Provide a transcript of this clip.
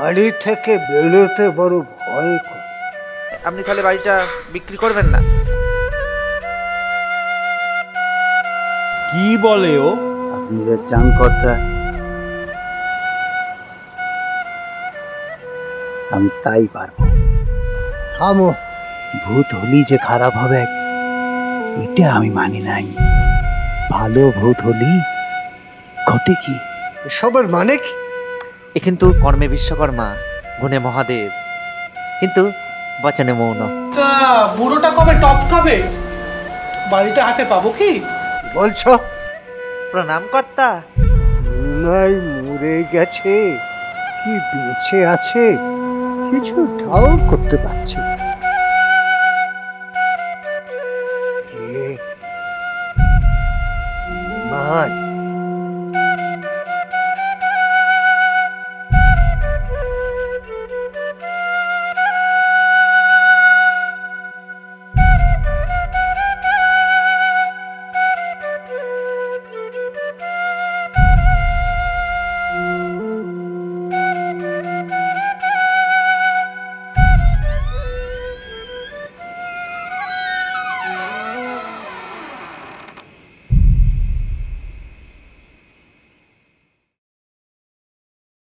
বাড়ি থেকে বেরোতে বড় ভয় করে। আপনি তাহলে বাড়িটা বিক্রি করবেন না? কি বলে ও? আপনি যা চান কর্তা আমি তাই পারবো। থামো, ভূত হলি যে খারাপ হবে এটা আমি মানি নাই। ভালো ভূত হলি ক্ষতি কি? এসবের মানে কি? এ কিন্তু কর্মে বিশ্বকর্মা, গুণে মহাদেব, কিন্তু বচনে মৌন। তা বুড়োটা কবে টপ খাবে? বাড়িটা হাতে পাবো কি? বলছো? প্রণাম কর্তা। নাই মরে গেছে কি বেঁচে আছে কিছু ঠাউর করতে পারছি না।